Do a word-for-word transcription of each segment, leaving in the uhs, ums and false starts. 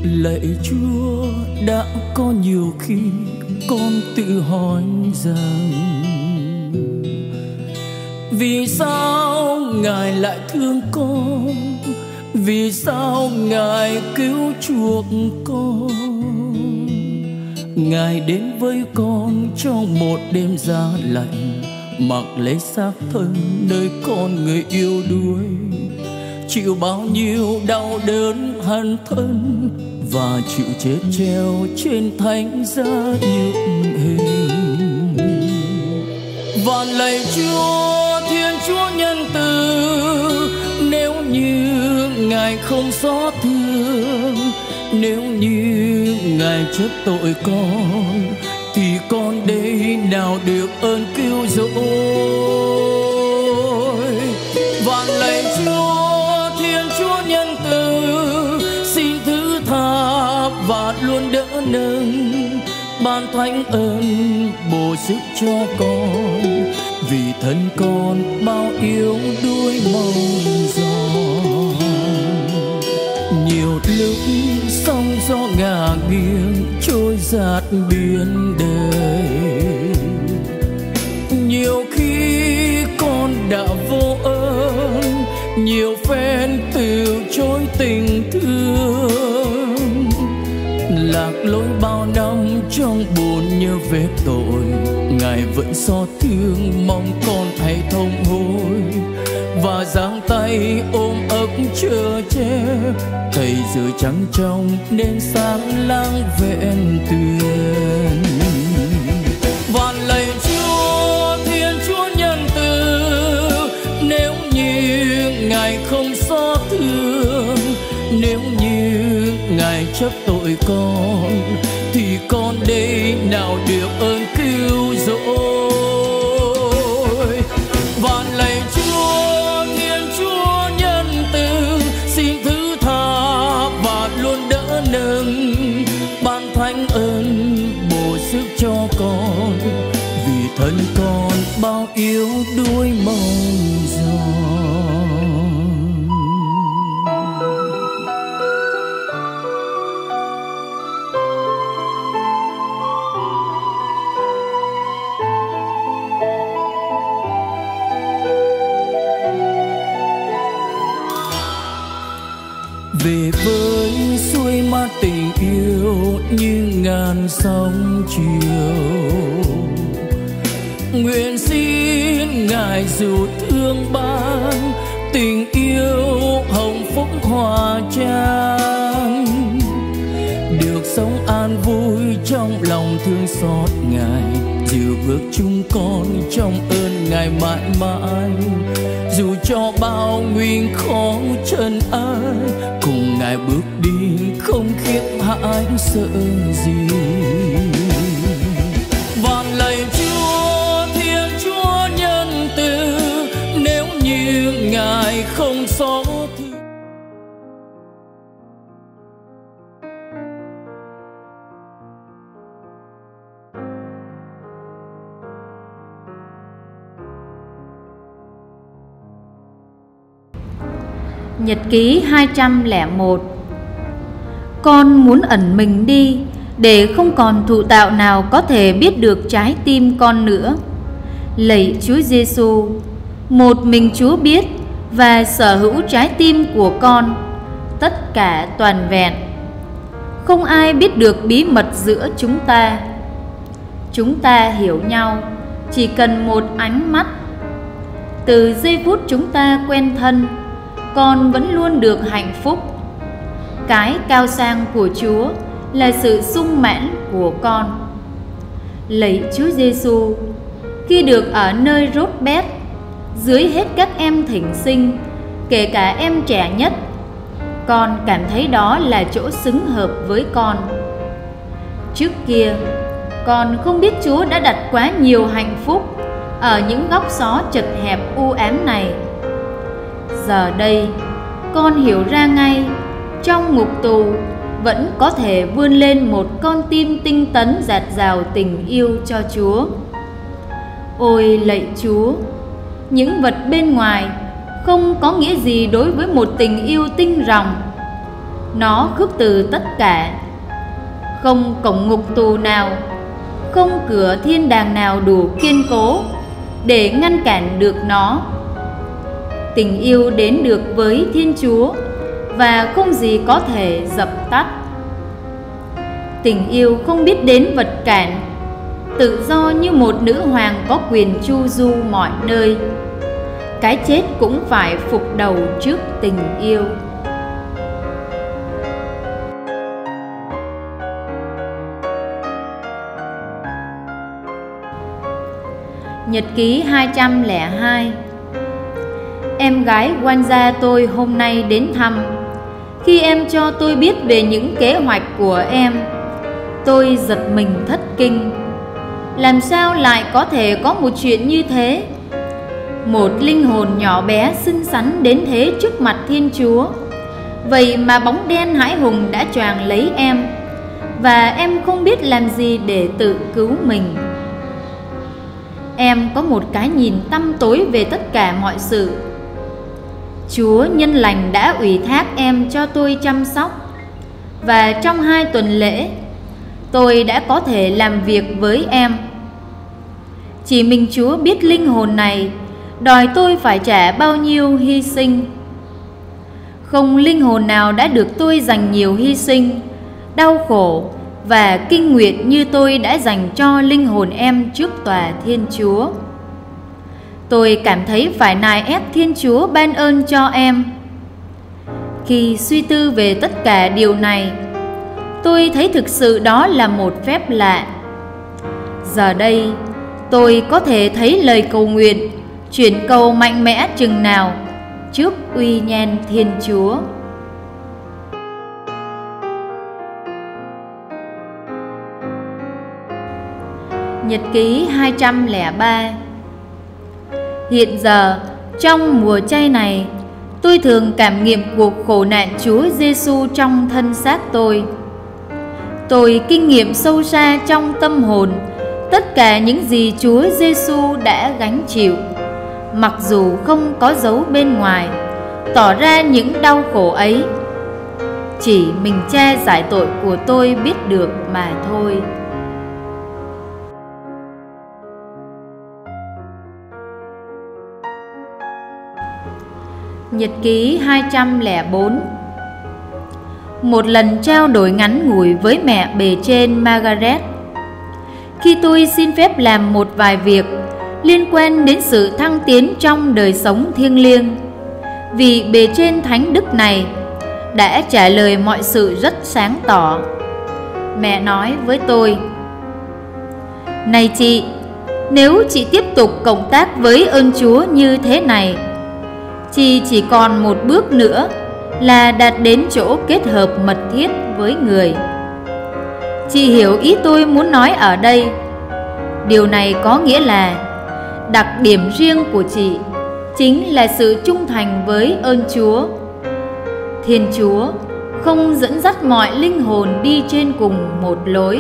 Lạy Chúa, đã có nhiều khi con tự hỏi rằng vì sao Ngài lại thương con, vì sao Ngài cứu chuộc con. Ngài đến với con trong một đêm giá lạnh, mặc lấy xác thân nơi con người yêu đuối, chịu bao nhiêu đau đớn hằn thân và chịu chết treo trên thánh giá nhục hình. Và lạy Chúa, Thiên Chúa nhân từ, nếu như Ngài không xót thương, nếu như Ngài chấp tội con, thì con đây nào được ơn cứu rỗi. Và lạy Chúa, Thiên Chúa nhân từ, xin thứ tha và luôn đỡ nâng, ban thánh ơn bổ sức cho con, vì thân con bao yếu đuối mong giòn. Nhiều lúc sóng gió ngả nghiêng trôi dạt biển đời, nhiều khi con đã vô ơn, nhiều phen từ chối tình thương. Lạc lối bao năm trong buồn nhớ vết tội, Ngài vẫn xót thương mong con hãy thông hối, và giang tay ôm ấp chờ che, thầy giờ trắng trong nên sáng lang vẹn tuyền. Và lạy Chúa, Thiên Chúa nhân từ, nếu như Ngài không xót thương, nếu như Ngài chấp tội con, thì con đây nào được ơn cứu rỗi. Và lạy Chúa, Thiên Chúa nhân từ, xin thứ tha và luôn đỡ nâng, ban thánh ơn bổ sức cho con, vì thân con bao yếu đuối mong giòn. Về với suối mát tình yêu như ngàn sóng chiều, nguyện xin Ngài dù thương ban, tình yêu hồng phúc hòa chan, được sống an vui trong lòng thương xót Ngài, dìu bước chúng con trong ơn Ngài mãi mãi. Dù cho bao nguy khó trần ai, cùng Ngài bước đi không khiếp hãi sợ gì. Và lạy Chúa, Thiên Chúa nhân từ, nếu như Ngài không xót thương. Nhật ký hai trăm lẻ một. Con muốn ẩn mình đi, để không còn thụ tạo nào có thể biết được trái tim con nữa. Lạy Chúa Giêsu, một mình Chúa biết và sở hữu trái tim của con, tất cả toàn vẹn. Không ai biết được bí mật giữa chúng ta. Chúng ta hiểu nhau chỉ cần một ánh mắt. Từ giây phút chúng ta quen thân, con vẫn luôn được hạnh phúc. Cái cao sang của Chúa là sự sung mãn của con. Lạy Chúa Giêsu, khi được ở nơi rốt bét, dưới hết các em thỉnh sinh, kể cả em trẻ nhất, con cảm thấy đó là chỗ xứng hợp với con. Trước kia, con không biết Chúa đã đặt quá nhiều hạnh phúc ở những góc xó chật hẹp u ám này. Giờ đây, con hiểu ra ngay, trong ngục tù vẫn có thể vươn lên một con tim tinh tấn dạt dào tình yêu cho Chúa. Ôi lạy Chúa, những vật bên ngoài không có nghĩa gì đối với một tình yêu tinh ròng. Nó khước từ tất cả. Không cổng ngục tù nào, không cửa thiên đàng nào đủ kiên cố để ngăn cản được nó. Tình yêu đến được với Thiên Chúa và không gì có thể dập tắt. Tình yêu không biết đến vật cản, tự do như một nữ hoàng có quyền chu du mọi nơi. Cái chết cũng phải phục đầu trước tình yêu. Nhật ký hai trăm lẻ hai. Em gái Wanja tôi hôm nay đến thăm. Khi em cho tôi biết về những kế hoạch của em, tôi giật mình thất kinh. Làm sao lại có thể có một chuyện như thế? Một linh hồn nhỏ bé xinh xắn đến thế trước mặt Thiên Chúa. Vậy mà bóng đen hãi hùng đã choàng lấy em, và em không biết làm gì để tự cứu mình. Em có một cái nhìn tăm tối về tất cả mọi sự. Chúa nhân lành đã ủy thác em cho tôi chăm sóc, và trong hai tuần lễ tôi đã có thể làm việc với em. Chỉ mình Chúa biết linh hồn này đòi tôi phải trả bao nhiêu hy sinh. Không linh hồn nào đã được tôi dành nhiều hy sinh, đau khổ và kinh nguyệt như tôi đã dành cho linh hồn em trước tòa Thiên Chúa. Tôi cảm thấy phải nài ép Thiên Chúa ban ơn cho em. Khi suy tư về tất cả điều này, tôi thấy thực sự đó là một phép lạ. Giờ đây, tôi có thể thấy lời cầu nguyện chuyển cầu mạnh mẽ chừng nào trước uy nhan Thiên Chúa. Nhật ký hai trăm lẻ ba. Hiện giờ, trong mùa chay này, tôi thường cảm nghiệm cuộc khổ nạn Chúa Giêsu trong thân xác tôi. Tôi kinh nghiệm sâu xa trong tâm hồn tất cả những gì Chúa Giêsu đã gánh chịu, mặc dù không có dấu bên ngoài tỏ ra những đau khổ ấy. Chỉ mình Cha giải tội của tôi biết được mà thôi. Nhật ký hai trăm lẻ bốn. Một lần trao đổi ngắn ngủi với mẹ bề trên Margaret, khi tôi xin phép làm một vài việc liên quan đến sự thăng tiến trong đời sống thiêng liêng, vì bề trên thánh đức này đã trả lời mọi sự rất sáng tỏ. Mẹ nói với tôi: "Này chị, nếu chị tiếp tục cộng tác với ơn Chúa như thế này, chị chỉ còn một bước nữa là đạt đến chỗ kết hợp mật thiết với người." Chị hiểu ý tôi muốn nói ở đây. Điều này có nghĩa là đặc điểm riêng của chị chính là sự trung thành với ơn Chúa. Thiên Chúa không dẫn dắt mọi linh hồn đi trên cùng một lối.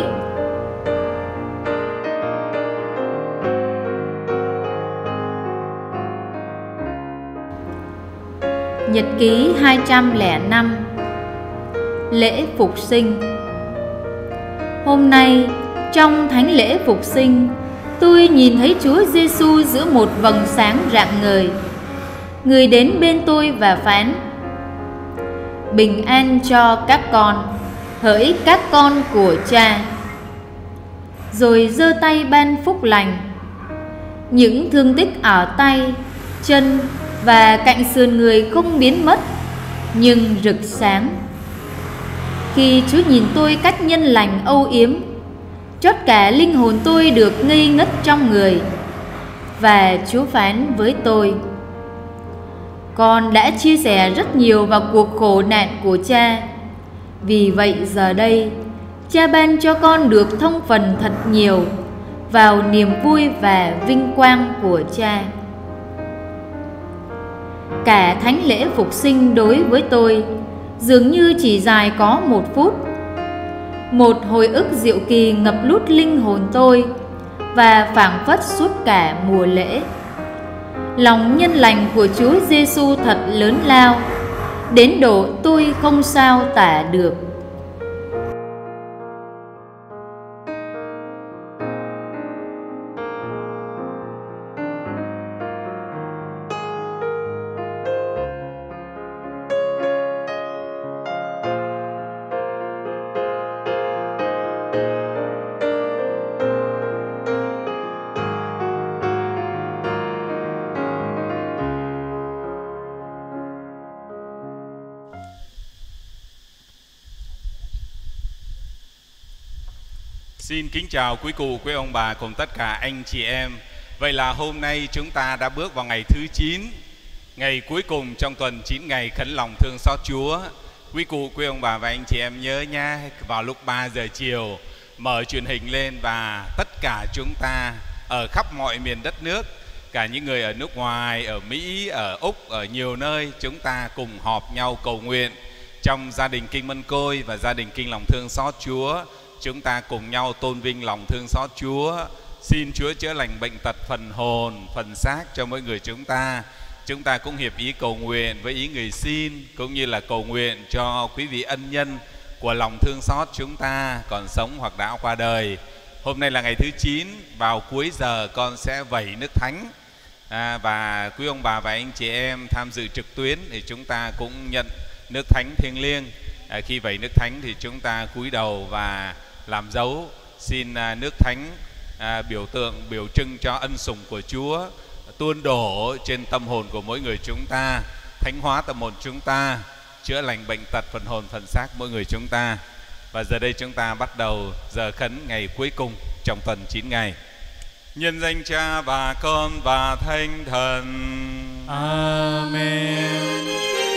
Nhật ký hai trăm lẻ năm. Lễ Phục Sinh. Hôm nay, trong thánh lễ Phục Sinh, tôi nhìn thấy Chúa Giêsu giữa một vầng sáng rạng ngời. Người đến bên tôi và phán: "Bình an cho các con, hỡi các con của Cha." Rồi giơ tay ban phúc lành. Những thương tích ở tay, chân và cạnh sườn người không biến mất, nhưng rực sáng. Khi Chúa nhìn tôi cách nhân lành âu yếm, chót cả linh hồn tôi được ngây ngất trong người. Và Chúa phán với tôi: "Con đã chia sẻ rất nhiều vào cuộc khổ nạn của Cha. Vì vậy giờ đây, Cha ban cho con được thông phần thật nhiều vào niềm vui và vinh quang của Cha." Cả thánh lễ Phục Sinh đối với tôi dường như chỉ dài có một phút. Một hồi ức diệu kỳ ngập lút linh hồn tôi và phảng phất suốt cả mùa lễ. Lòng nhân lành của Chúa Giêsu thật lớn lao, đến độ tôi không sao tả được. Xin kính chào quý cụ, quý ông bà cùng tất cả anh chị em. Vậy là hôm nay chúng ta đã bước vào ngày thứ chín, ngày cuối cùng trong tuần chín ngày khấn lòng thương xót Chúa. Quý cụ, quý ông bà và anh chị em nhớ nha, vào lúc ba giờ chiều mở truyền hình lên và tất cả chúng ta ở khắp mọi miền đất nước, cả những người ở nước ngoài, ở Mỹ, ở Úc, ở nhiều nơi, chúng ta cùng họp nhau cầu nguyện trong gia đình Kinh Mân Côi và gia đình Kinh Lòng Thương Xót Chúa. Chúng ta cùng nhau tôn vinh lòng thương xót Chúa, xin Chúa chữa lành bệnh tật phần hồn, phần xác cho mỗi người chúng ta. Chúng ta cũng hiệp ý cầu nguyện với ý người xin, cũng như là cầu nguyện cho quý vị ân nhân của lòng thương xót chúng ta còn sống hoặc đã qua đời. Hôm nay là ngày thứ chín, vào cuối giờ con sẽ vẩy nước thánh, à, và quý ông bà và anh chị em tham dự trực tuyến thì chúng ta cũng nhận nước thánh thiêng liêng. À, khi vẩy nước thánh thì chúng ta cúi đầu và làm dấu xin à, nước thánh à, biểu tượng biểu trưng cho ân sủng của Chúa tuôn đổ trên tâm hồn của mỗi người chúng ta, thánh hóa tâm hồn chúng ta, chữa lành bệnh tật phần hồn phần xác mỗi người chúng ta. Và giờ đây chúng ta bắt đầu giờ khấn ngày cuối cùng trong tuần chín ngày. Nhân danh Cha và Con và Thánh Thần. Amen.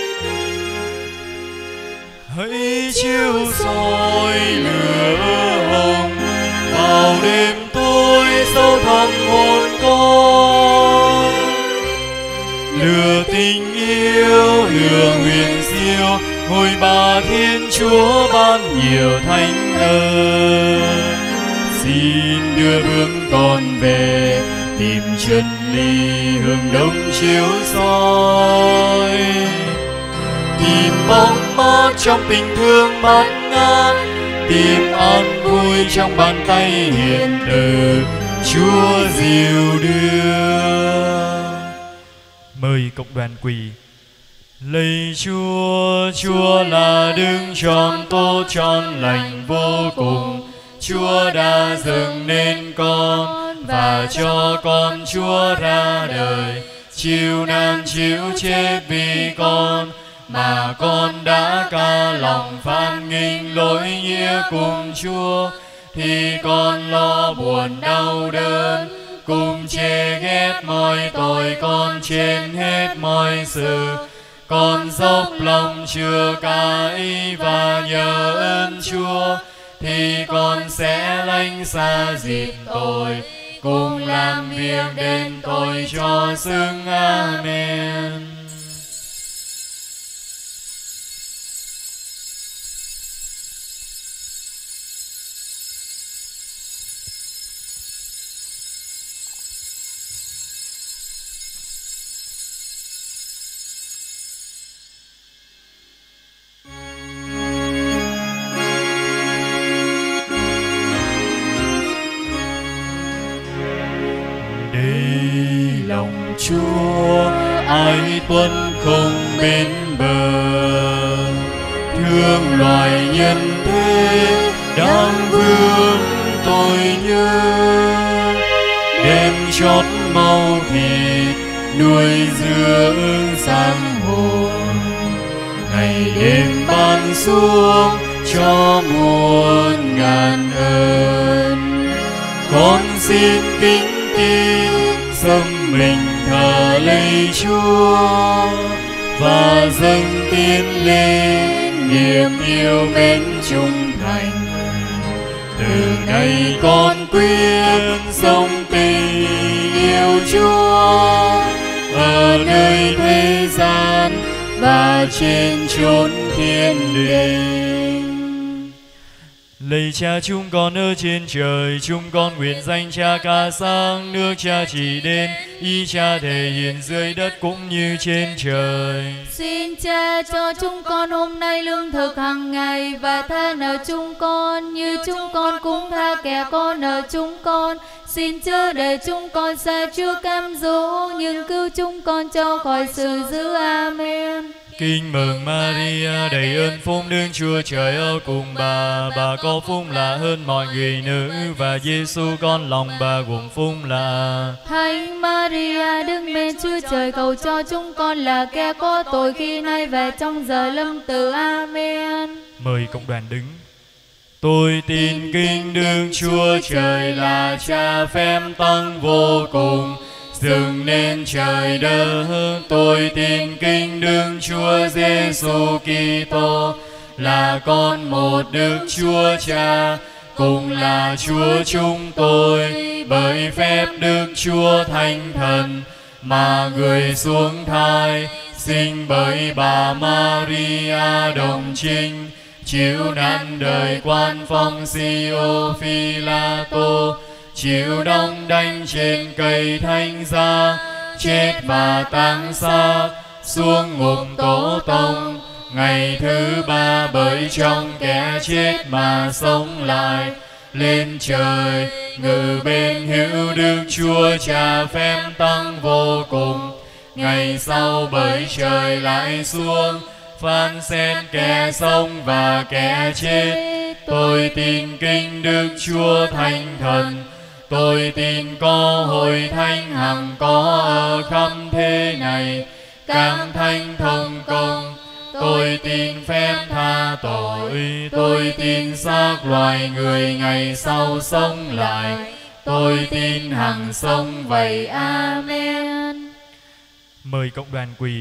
Hãy chiếu soi lửa hồng vào đêm tối sâu thẳm hồn con, lửa tình yêu, lửa huyền diệu, ngôi Ba Thiên Chúa ban nhiều thánh ơn. Xin đưa hướng con về tìm chân lý hướng đông chiếu soi, tìm bóng mát trong tình thương bát ngát, tìm an vui trong bàn tay hiền từ Chúa dìu đưa. Mời cộng đoàn quỳ. Lạy Chúa, Chúa là đấng tròn tốt trọn lành vô cùng. Chúa đã dâng nên con và cho con Chúa ra đời, chịu nạn chịu chết vì con, mà con đã ca lòng phán nghinh lỗi nghĩa cùng Chúa, thì con lo buồn đau đớn, cùng chê ghét mọi tội con trên hết mọi sự. Con dốc lòng chừa cải và nhờ ơn Chúa, thì con sẽ lánh xa dịp tội, cùng làm việc đền tội cho xứng. Amen. Chúa ai tuân không bên bờ, thương loài nhân thế đang vương tội nhớ, đem chót mau thịt nuôi dưỡng giang hồn, ngày đêm ban xuống cho muôn ngàn ơn. Con xin kính tin dâng mình thờ lạy Chúa và dâng tiến lên niềm yêu mến trung thành. Từ ngày con quyết sống tình yêu Chúa ở nơi thế gian và trên chốn thiên đình. Lạy Cha chúng con ở trên trời, chúng con nguyện danh Cha ca sáng, nước Cha chỉ đến, ý Cha thể hiện dưới đất cũng như trên trời. Xin Cha cho chúng con hôm nay lương thực hàng ngày, và tha nợ chúng con như chúng con cũng tha kẻ có nợ chúng con. Xin chớ để chúng con xa trước cám dỗ, nhưng cứu chúng con cho khỏi sự dữ. Amen. Kinh mừng Maria, đầy ơn phúc, Đức Chúa Trời ở cùng bà. Bà có phúc lạ hơn mọi người nữ, và Giêsu con lòng bà gồm phúc lạ. Thánh Maria, Đức Mẹ Chúa Trời, cầu cho chúng con là kẻ có tội khi nay về trong giờ lâm tử. Amen. Mời cộng đoàn đứng. Tôi tin kính Đức Chúa Trời là Cha phép tăng vô cùng, dựng nên trời đất. Tôi tin kính Đức Chúa Giêsu Kitô là con một Đức Chúa Cha, cùng là Chúa chúng tôi, bởi phép Đức Chúa Thánh Thần mà người xuống thai, sinh bởi bà Maria đồng trinh, chịu nạn đời quan phong Phi-ô Phi-la-tô, chịu đóng đanh trên cây thánh giá, chết và táng xác, xuống ngục tổ tông, ngày thứ ba bởi trong kẻ chết mà sống lại, lên trời ngự bên hữu Đức Chúa Cha phép tăng vô cùng. Ngày sau bởi trời lại xuống, phán xét kẻ sống và kẻ chết. Tôi tin kính Đức Chúa Thánh Thần. Tôi tin có hội thánh hằng có ở khắp thế này, các thánh thông công. Tôi tin phép tha tội. Tôi tin xác loài người ngày sau sống lại. Tôi tin hằng sống vậy. Amen. Mời cộng đoàn quỳ.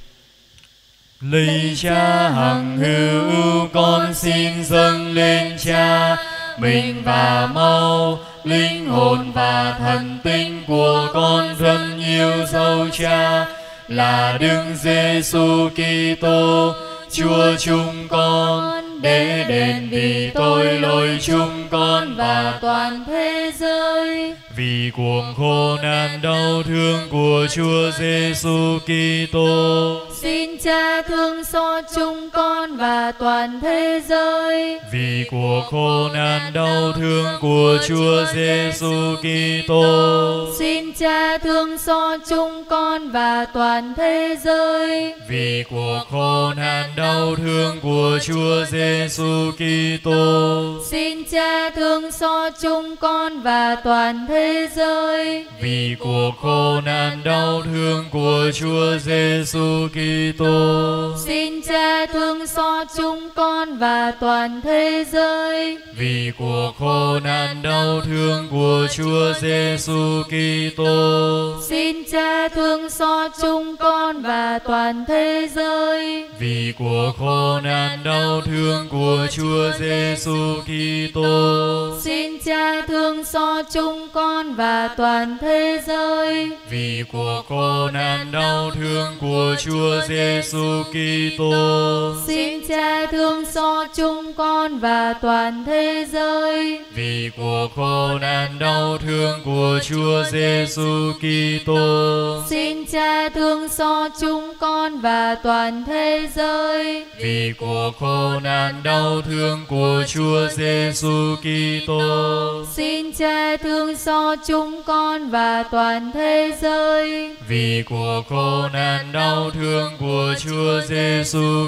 Lạy Cha hằng hữu, con xin dâng lên Cha mình và mau linh hồn và thần tinh của con thân yêu dấu Cha là Đức Giêsu Kitô, Chúa chúng con, để đền vì tội lỗi chúng con và toàn thế giới. Vì cuộc khổ nạn đau thương của Chúa Giêsu Kitô, xin Cha thương xót chúng con và toàn thế giới. Vì cuộc khổ nạn đau thương của Chúa Giêsu Kitô, xin Cha thương xót chúng con và toàn thế giới. Vì cuộc khổ nạn đau thương của Chúa Giêsu Kitô, xin Cha thương xót chúng con và toàn thế giới. Vì cuộc khổ nạn đau thương của Chúa Giêsu Kitô, xin Cha thương xót chúng con và toàn thế giới. Vì cuộc khổ nạn đau thương của Chúa Giêsu Kitô, xin Cha thương xót chúng con và toàn thế giới. Vì cuộc khổ nạn đau thương của Chúa Giêsu Kitô, xin Cha thương xót chúng con và toàn thế giới. Vì cuộc khổ nạn đau thương của Chúa Giêsu Kitô, xin Cha thương xót chúng con và toàn thế giới. Vì cuộc khổ nạn đau thương của Chúa Giêsu Kitô, xin Cha thương xót chúng con và toàn thế giới. Vì cuộc khổ nạn đau thương của Chúa Giêsu Kitô, xin Cha thương xót chúng con và toàn thế giới. Vì cuộc khổ nạn đau thương của Chúa Giêsu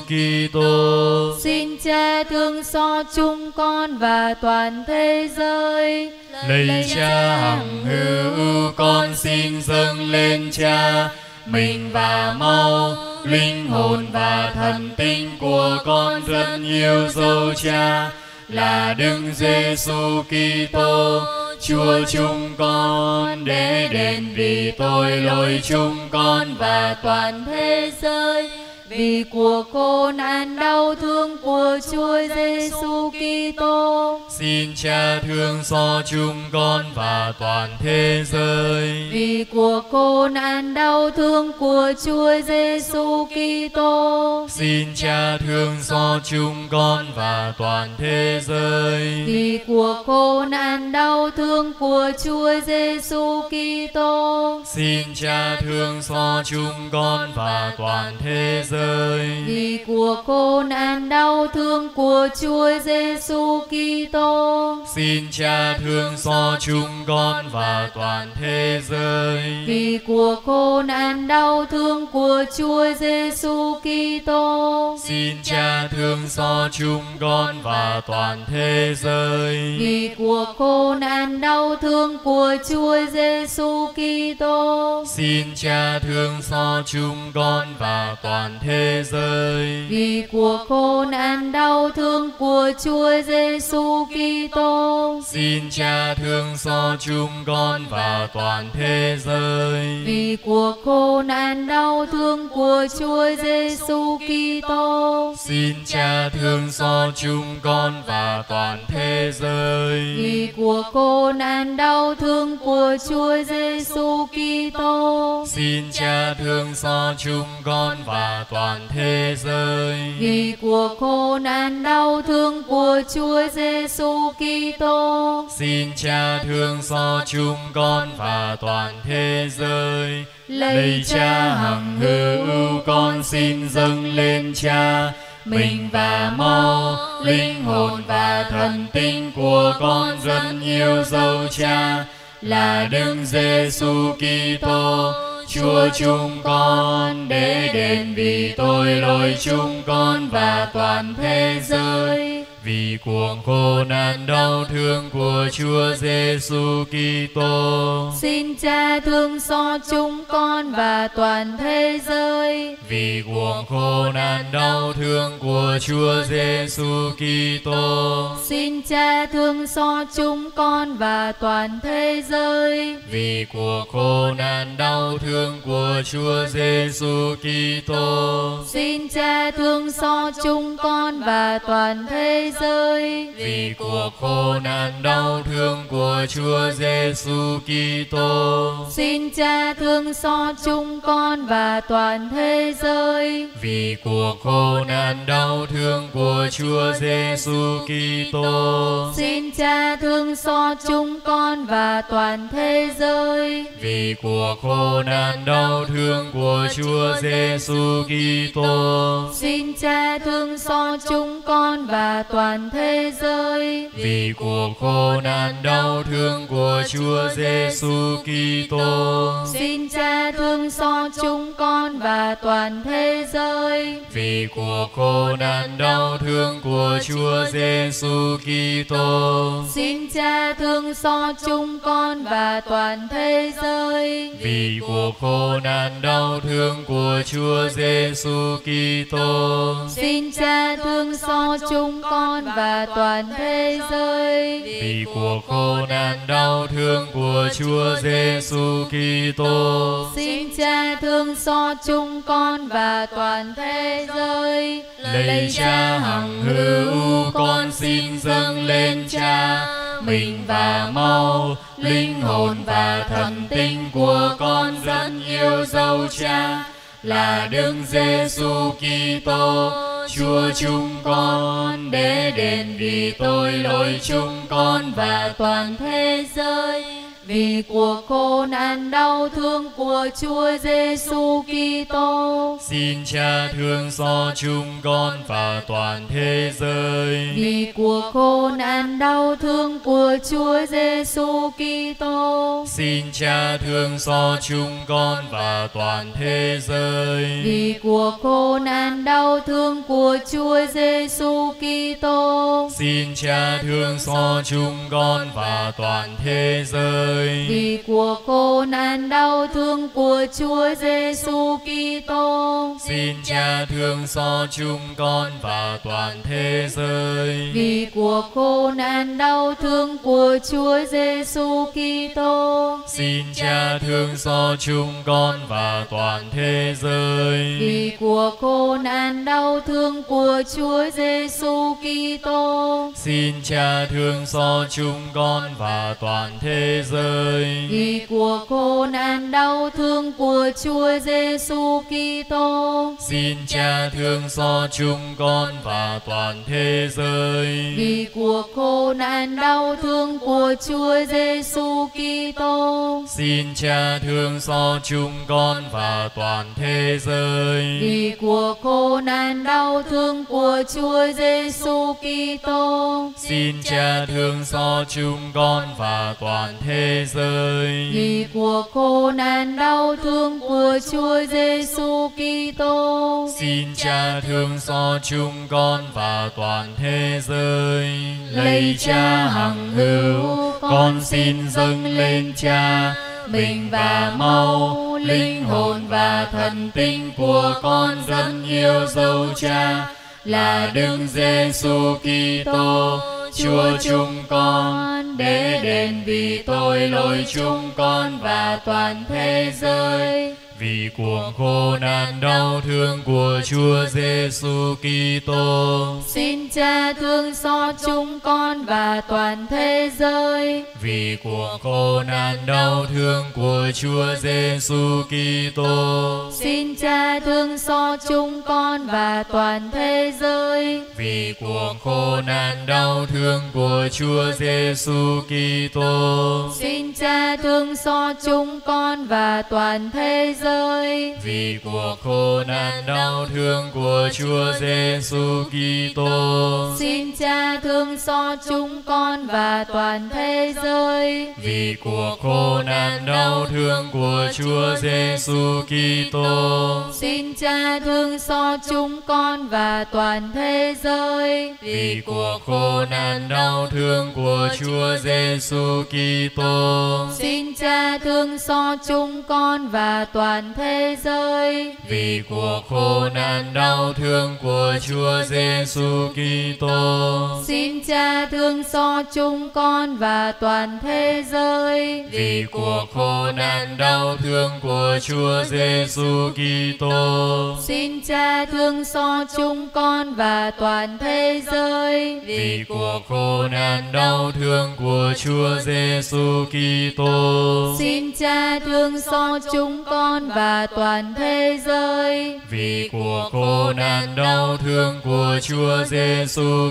Kitô, xin Cha thương xót chúng con và toàn thế giới. Lạy Cha hằng hữu, con xin dâng lên Cha mình và mau linh hồn và thần tinh của con thân yêu dấu Cha là Đức Giêsu Kitô, Chúa chúng con, để đền vì tội lỗi chúng con và toàn thế giới. vì cuộc khổ nạn đau thương của Chúa Giêsu Kitô. Xin Cha thương xót chúng con và toàn thế giới, vì cuộc khổ nạn đau thương của Chúa Giêsu Kitô. Xin Cha thương xót chúng con và toàn thế giới, vì cuộc khổ nạn đau thương của Chúa Giêsu Kitô. Xin Cha thương xót chúng con và toàn thế giới, vì cuộc khổ nạn đau thương của Chúa Giêsu Kitô. Xin Cha thương xót chúng con và toàn thế giới, vì cuộc khổ nạn đau thương của Chúa Giêsu Kitô. Xin Cha thương xót chúng con và toàn thế giới, vì cuộc khổ nạn đau thương của Chúa Giêsu Kitô. Xin Cha thương xót chúng con và toàn thế giới, vì cuộc khổ nạn đau thương của Chúa Giêsu Kitô. Xin Cha thương xót chúng con và toàn thế giới, vì cuộc khổ nạn đau thương của Chúa Giêsu Kitô. Xin Cha thương xót chúng con và toàn thế giới, vì cuộc khổ nạn đau thương của Chúa Giêsu Kitô. Xin Cha thương xót chúng con và toàn thế giới, vì cuộc khổ nạn đau thương của Chúa Giêsu Kitô. Xin Cha thương xót chúng con và toàn thế giới. Lạy Cha hằng hữu, con xin dâng lên Cha mình và mau, linh hồn và thần tinh của con rất yêu dấu Cha là Đức Giêsu Kitô, Chúa chúng con, để đền vì tội lỗi chúng con và toàn thế giới. Vì cuộc khổ nạn đau thương của Chúa Giêsu Kitô, xin Cha thương xót chúng con và toàn thế giới. Vì cuộc khổ nạn đau thương của Chúa Giêsu Kitô, xin Cha thương xót chúng con và toàn thế giới. Vì cuộc khổ nạn đau thương của Chúa Giêsu Kitô, xin Cha thương xót chúng con và toàn thế giới. Vì cuộc khổ nạn đau thương của Chúa Giêsu Kitô, xin Cha thương xót chúng con và toàn thế giới. Vì cuộc khổ nạn đau thương của Chúa Giêsu Kitô, xin Cha thương xót chúng con và toàn thế giới. Vì cuộc khổ nạn đau thương của Chúa Giêsu Kitô, xin Cha thương xót chúng con và toàn thế giới. Vì cuộc khổ nạn đau thương của Chúa Giêsu Kitô, xin Cha thương xót chúng con và toàn thế giới. Vì cuộc khổ nạn đau thương của Chúa Giêsu Kitô, xin Cha thương xót chúng con và toàn thế giới. Vì cuộc khổ nạn đau thương của Chúa Giêsu Kitô, xin Cha thương xót chúng con và toàn thế giới. Vì cuộc khổ nạn đau thương của Chúa Giêsu Kitô, xin Cha thương xót chúng con và toàn thế giới. Lạy Cha hằng hữu, con xin dâng lên Cha mình và mau, linh hồn và thần tinh của con rất yêu dấu Cha là Đức Giêsu Kitô, Chúa chúng con, để đền vì tội lỗi chúng con và toàn thế giới. Vì cuộc khổ nạn đau thương của Chúa Giêsu Kitô, xin Cha thương xót chúng con và toàn thế giới. Vì cuộc khổ nạn đau thương của Chúa Giêsu Kitô, xin Cha thương xót chúng con và toàn thế giới. Vì cuộc khổ nạn đau thương của Chúa Giêsu Kitô, Kitô. Xin Cha thương xót chúng con và toàn thế giới. Vì cuộc khổ nạn đau thương của Chúa Giêsu Kitô. Xin Cha thương xót chúng con và toàn thế giới. Vì cuộc khổ nạn đau thương của Chúa Giêsu Kitô. Xin Cha thương xót chúng con và toàn thế giới. Vì cuộc khổ nạn đau thương của Chúa Giêsu Kitô. Xin Cha thương xót chúng con và toàn thế giới. Vì cuộc khổ nạn đau thương của Chúa Giêsu Kitô. Xin Cha thương xót chúng con và toàn thế giới. Vì cuộc khổ nạn đau thương của Chúa Giêsu Kitô. Xin Cha thương xót chúng con và toàn thế giới. Vì cuộc khổ nạn đau thương của Chúa Giêsu Kitô. Xin Cha thương xót chúng con và toàn thế giới. Vì cuộc khổ nạn đau thương của Chúa Giêsu Kitô. Xin Cha thương xót chúng con và toàn thế giới. Lạy Cha hằng hữu, con xin dâng lên Cha mình và máu, linh hồn và thần tinh của con rất yêu dấu Cha là Đức Giêsu Kitô, Chúa chúng con, để đền vì tội lỗi chúng con và toàn thế giới. Vì cuộc khổ nạn đau thương của Chúa Giêsu Kitô. Xin Cha thương xót chúng con và toàn thế giới. Vì cuộc khổ nạn đau thương của Chúa Giêsu Kitô. Xin Cha thương xót chúng con và toàn thế giới. Vì cuộc khổ nạn đau thương của Chúa Giêsu Kitô. Xin Cha thương xót chúng con và toàn thế giới. Vì cuộc khổ nạn đau thương của Chúa Giêsu Kitô. Xin Cha thương xót chúng con và toàn thế giới. Vì cuộc khổ nạn đau thương của Chúa Giêsu Kitô. Xin Cha thương xót chúng con và toàn thế giới. Vì cuộc khổ nạn đau thương của Chúa Giêsu Kitô. Xin Cha thương xót chúng con và toàn thế giới. Vì cuộc khổ nạn đau thương của Chúa Giêsu Kitô. Xin Cha thương xót chúng con và toàn thế giới. Vì cuộc khổ nạn đau thương của Chúa Giêsu Kitô. Xin Cha thương xót chúng con và toàn thế giới. Vì cuộc khổ nạn đau thương của Chúa Giêsu Kitô. Xin Cha thương xót chúng con và toàn thế giới. Vì cuộc khổ nạn đau thương của Chúa Giêsu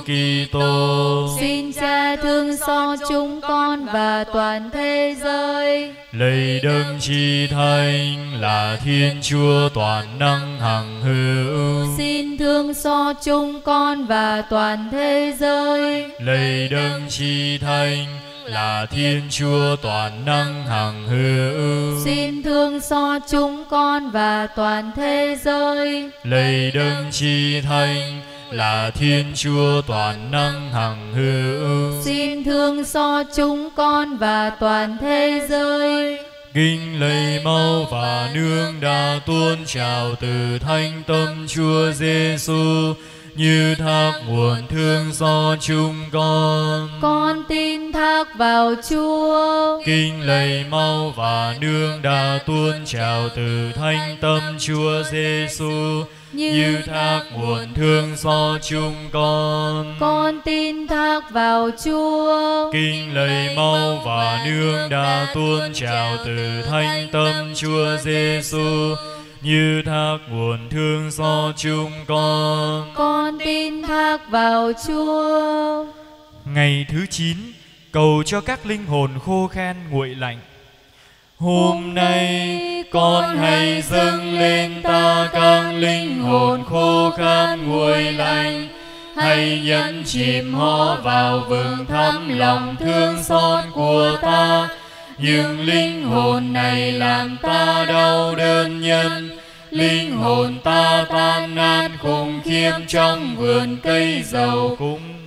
Kitô. Xin Cha thương xót chúng con và toàn thế giới. Lạy Đấng Chí Thánh là Thiên Chúa toàn năng hằng hữu. Xin thương xót chúng con và toàn thế giới. Lạy Đấng Chí Thánh là Thiên Chúa toàn năng hằng hữu. Xin thương xót chúng con và toàn thế giới. Lạy Đấng Chí Thánh là Thiên Chúa toàn năng hằng hữu. Xin thương xót chúng con và toàn thế giới. Kinh lạy máu và nương đã tuôn trào từ thánh tâm Chúa Giêsu như thác nguồn thương xót chúng con. Con tin thác vào Chúa. Kinh lạy máu và nương đã tuôn trào từ thánh tâm Chúa Giêsu như thác nguồn thương xót chúng con. Con tin thác vào Chúa. Kinh lạy máu và nương đã tuôn trào từ thánh tâm Chúa Giêsu như thác nguồn thương xót chúng con. Con tin thác vào Chúa. Ngày thứ chín, cầu cho các linh hồn khô khan nguội lạnh. Hôm nay con hãy dâng lên ta các linh hồn khô khan nguội lạnh, hãy nhấn chìm họ vào vực thẳm lòng thương xót của ta. Nhưng linh hồn này làm ta đau đơn nhân, linh hồn ta tan nát khủng khiếp trong vườn cây dầu cũng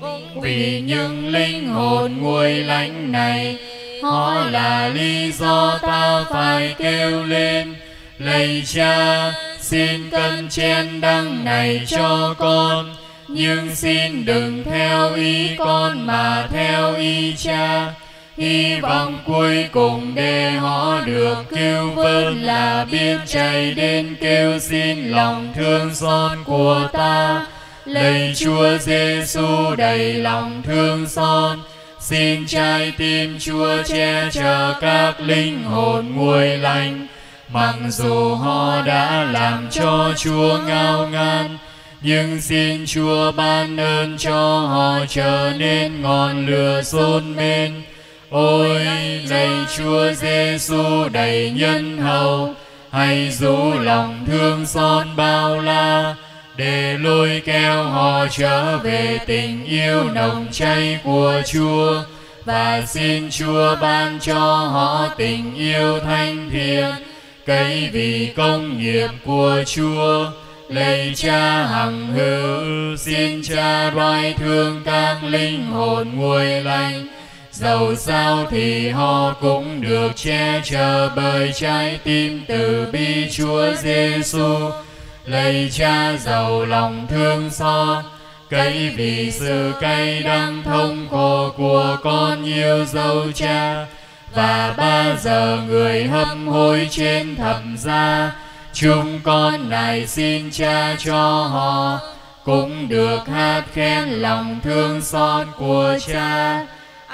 vì những linh hồn nguội lạnh này. Họ là lý do ta phải kêu lên. Lạy Cha, xin cân chén đắng này cho con, nhưng xin đừng theo ý con mà theo ý Cha. Hy vọng cuối cùng để họ được cứu vớt là biết chạy đến kêu xin lòng thương xót của ta. Lạy Chúa Giêsu đầy lòng thương xót, xin trái tim Chúa che chở các linh hồn nguội lạnh. Mặc dù họ đã làm cho Chúa ngao ngán, nhưng xin Chúa ban ơn cho họ trở nên ngọn lửa sôn mến. Ôi lạy Chúa Giêsu đầy nhân hậu, hãy rủ lòng thương xót bao la để lôi kéo họ trở về tình yêu nồng cháy của Chúa, và xin Chúa ban cho họ tình yêu thanh thiện cấy vì công nghiệp của Chúa. Lạy Cha hằng hữu, xin Cha đoái thương các linh hồn nguội lạnh. Dầu sao thì họ cũng được che chở bởi trái tim từ bi Chúa Giêsu. Lạy Cha giàu lòng thương xót, cấy vì sự cay đắng thống khổ của con yêu dấu Cha, và ba giờ người hâm hối trên thập giá, chúng con này xin Cha cho họ cũng được hát khen lòng thương xót của Cha.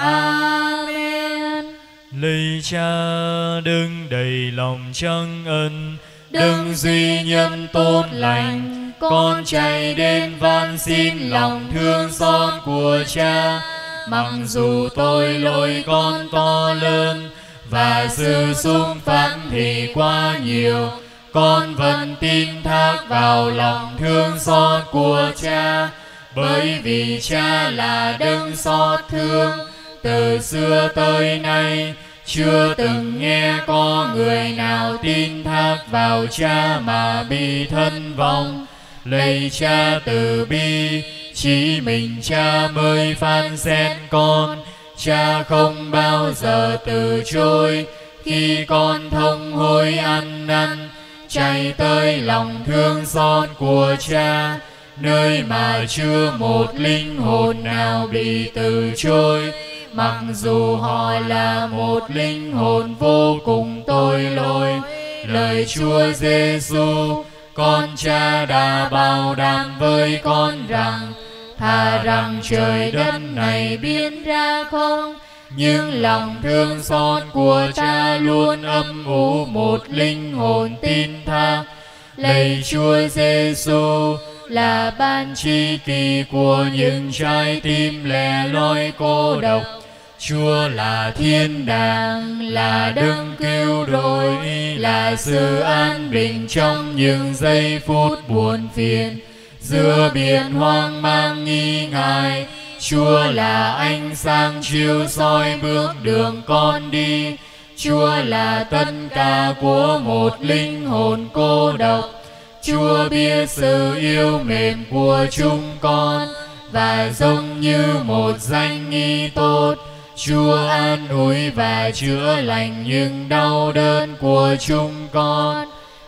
Amen. Lạy Cha đừng đầy lòng trăng ân, đừng duy nhân tốt lành, con chạy đến van xin lòng thương xót của Cha. Mặc dù tội lỗi con to lớn và sự xung phạm thì quá nhiều, con vẫn tin thác vào lòng thương xót của Cha, bởi vì Cha là đấng xót thương. Từ xưa tới nay chưa từng nghe có người nào tin thác vào Cha mà bị thân vong. Lạy Cha từ bi, chỉ mình Cha mới phán xét con. Cha không bao giờ từ chối khi con thông hối ăn năn, chạy tới lòng thương xót của Cha, nơi mà chưa một linh hồn nào bị từ chối, mặc dù họ là một linh hồn vô cùng tội lỗi. Lời Chúa Giêsu, con Cha đã bảo đảm với con rằng, thà rằng trời đất này biến ra không, nhưng lòng thương xót của Cha luôn âm ủ một linh hồn tin thác. Lạy Chúa Giêsu là ban tri kỷ của những trái tim lẻ loi cô độc. Chúa là thiên đàng, là đấng cứu rỗi, là sự an bình trong những giây phút buồn phiền giữa biển hoang mang nghi ngại. Chúa là ánh sáng chiếu soi bước đường con đi. Chúa là tất cả của một linh hồn cô độc. Chúa biết sự yêu mến của chúng con, và giống như một danh nghi tốt, Chúa an ủi và chữa lành những đau đớn của chúng con.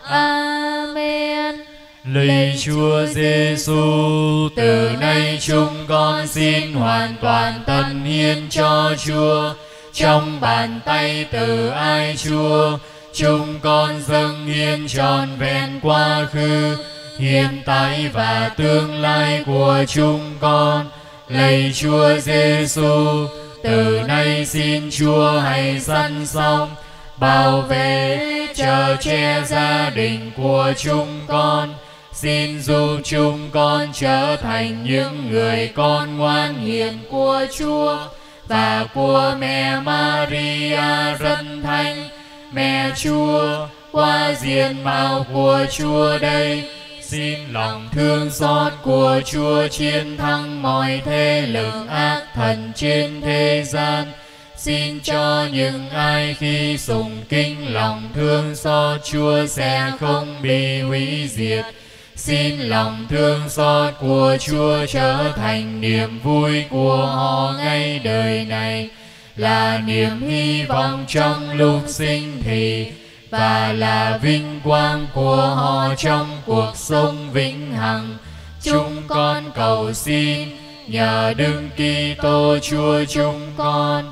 Amen. Lạy Chúa Giêsu, từ nay chúng con xin hoàn toàn tận hiến cho Chúa. Trong bàn tay từ ai Chúa, chúng con dâng hiến trọn vẹn quá khứ, hiện tại và tương lai của chúng con. Lạy Chúa Giêsu, từ nay xin Chúa hãy săn sóc, bảo vệ, chở che gia đình của chúng con. Xin giúp chúng con trở thành những người con ngoan hiền của Chúa và của mẹ Maria rất thánh. Mẹ Chúa, qua diện mạo của Chúa đây, xin lòng thương xót của Chúa chiến thắng mọi thế lực ác thần trên thế gian. Xin cho những ai khi sùng kính lòng thương xót Chúa sẽ không bị hủy diệt. Xin lòng thương xót của Chúa trở thành niềm vui của họ ngay đời này, là niềm hy vọng trong lúc sinh thì, và là vinh quang của họ trong cuộc sống vĩnh hằng. Chúng con cầu xin nhờ Đức Kitô Chúa chúng con.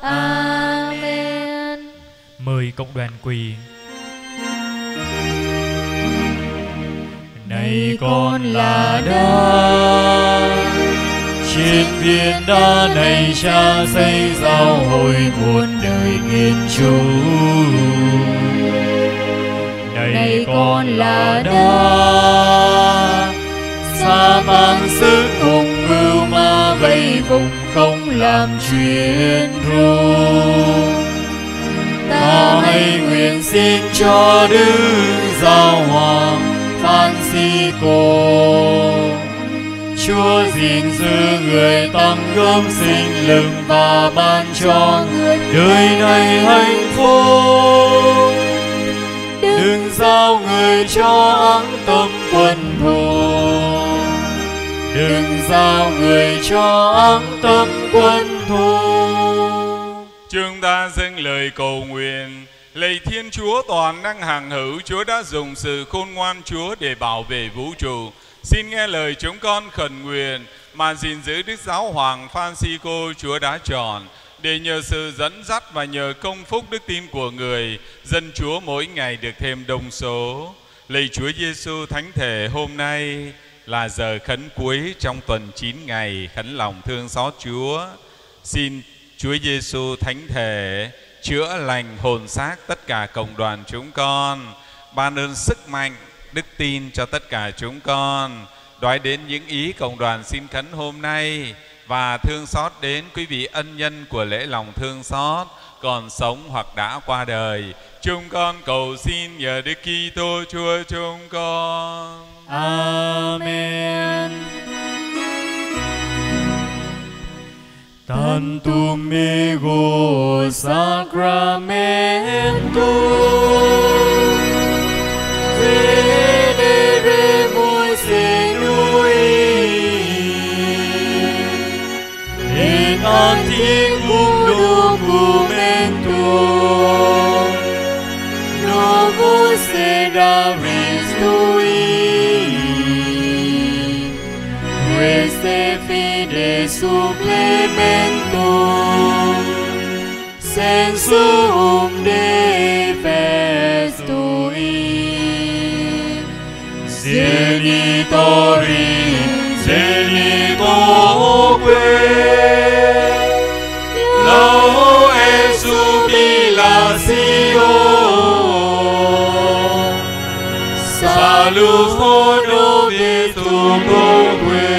Amen. Mời cộng đoàn quỳ. Này con là đá, trên viên đá này Cha xây giáo hội muôn đời Thiên Chúa. Này con là đá, Sa-tan sức hùng mưu ma vây vùng không làm chuyện ru. Ta hãy nguyện xin cho Đức Giáo Hoàng Francisco, Chúa gìn giữ người tăng gớm sinh lực và ban cho người đời này hạnh phúc. Đừng giao người cho áng tâm quân thù, đừng giao người cho áng tâm quân thù. Chúng ta dâng lời cầu nguyện. Lạy Thiên Chúa toàn năng hằng hữu, Chúa đã dùng sự khôn ngoan Chúa để bảo vệ vũ trụ. Xin nghe lời chúng con khẩn nguyện mà gìn giữ Đức Giáo Hoàng Francisco Chúa đã chọn, để nhờ sự dẫn dắt và nhờ công phúc đức tin của người, dân Chúa mỗi ngày được thêm đông số. Lạy Chúa Giêsu thánh thể, hôm nay là giờ khấn cuối trong tuần chín ngày khấn lòng thương xót Chúa. Xin Chúa Giêsu thánh thể chữa lành hồn xác tất cả cộng đoàn chúng con, ban ơn sức mạnh đức tin cho tất cả chúng con, đoái đến những ý cộng đoàn xin khấn hôm nay, và thương xót đến quý vị ân nhân của lễ lòng thương xót còn sống hoặc đã qua đời. Chúng con cầu xin nhờ Đức Kitô Chúa chúng con. Amen. Tantum ego sacramentum veneremus senui et antiquum documentum novus sedaris tui queste fide supplementum sensum defestui genitori genitoque lao et jubilatio salus hono virtum quoque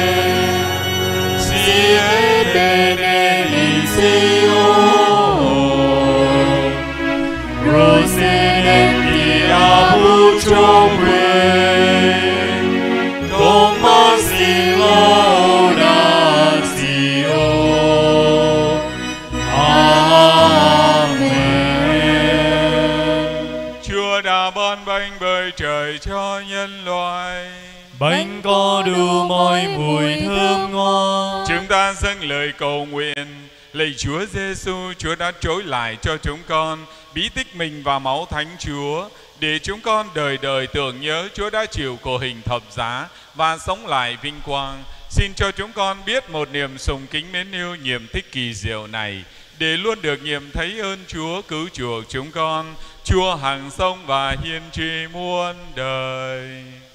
Chúa đã ban bánh bởi trời cho nhân loại, bánh có đủ mọi mùi thơm ngon. Chúng ta dâng lời cầu nguyện. Lạy Chúa Giêsu, Chúa đã trối lại cho chúng con bí tích mình và máu Thánh Chúa, để chúng con đời đời tưởng nhớ Chúa đã chịu khổ hình thập giá và sống lại vinh quang. Xin cho chúng con biết một niềm sùng kính mến yêu nhiệm tích kỳ diệu này, để luôn được nghiệm thấy ơn Chúa cứu chuộc chúng con, Chúa hằng sống và hiên tri muôn đời.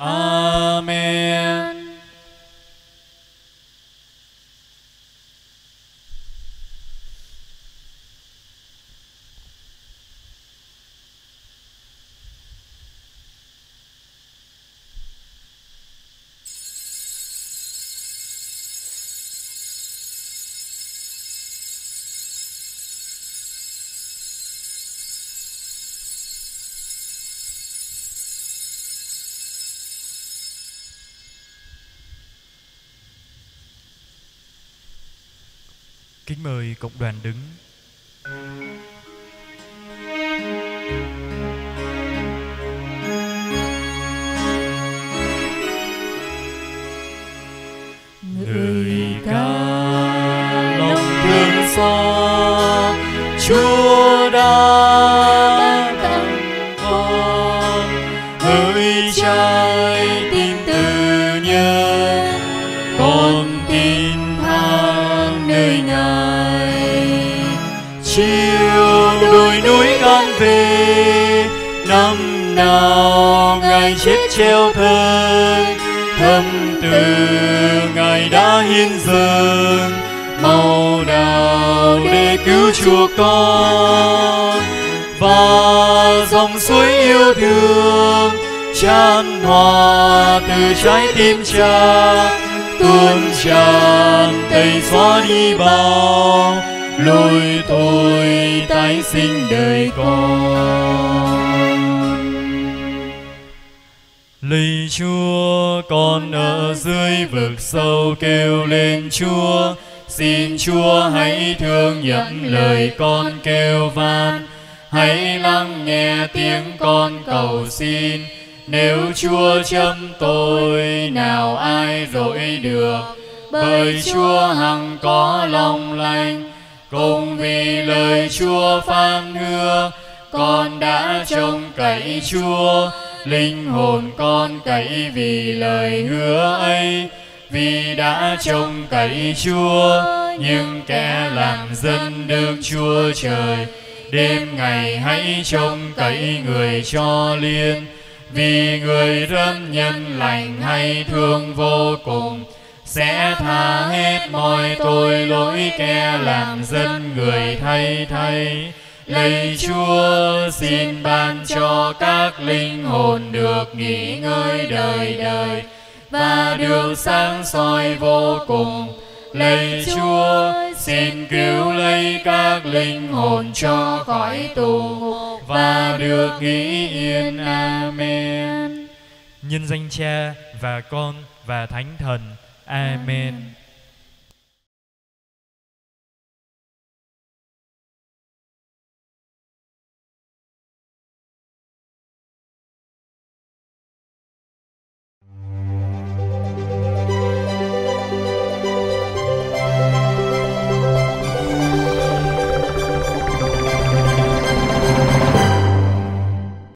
Amen. Kính mời cộng đoàn đứng. xót. Chúa đã ban tặng con hỡi trái tim tự nhân, con tin thang nơi Ngài. Chiều đồi núi can về, năm nào Ngài chết treo thân, thâm từ Ngài đã hiến dâng màu đào để cứu chuộc con. Và dòng suối yêu thương chan hòa từ trái tim Cha, tuôn tràn tẩy xóa đi bao lỗi tội tái sinh đời con. Lạy Chúa, con ở dưới vực sâu kêu lên Chúa, xin Chúa hãy thương nhận lời con kêu van, hãy lắng nghe tiếng con cầu xin. Nếu Chúa chấm tôi, nào ai dỗi được, bởi Chúa hằng có lòng lành. Cùng vì lời Chúa phán hứa, con đã trông cậy Chúa, linh hồn con cậy vì lời hứa ấy. Vì đã trông cậy Chúa, nhưng kẻ làm dân được Chúa Trời, đêm ngày hãy trông cậy người cho liên. Vì người rất nhân lành hay thương vô cùng, sẽ tha hết mọi tội lỗi kẻ làm dân người thay thay. Lạy Chúa, xin ban cho các linh hồn được nghỉ ngơi đời đời và được sáng soi vô cùng. Lạy Chúa, xin cứu lấy các linh hồn cho khỏi tù ngục và được nghỉ yên. Amen. Nhân danh Cha và Con và Thánh Thần. Amen.